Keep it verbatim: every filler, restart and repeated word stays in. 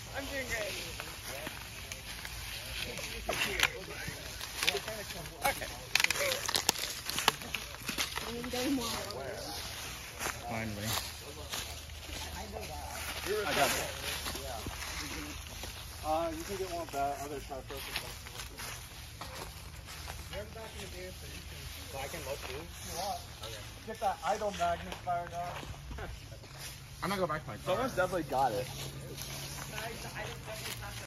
I'm doing great. Okay. Finally. I got it. Uh, you can get one of that other shot first. You're back in the game, so you can. So I can look too? You want. Okay. Get that idle magnet fired up. I'm gonna go back to my car. Someone's definitely got it.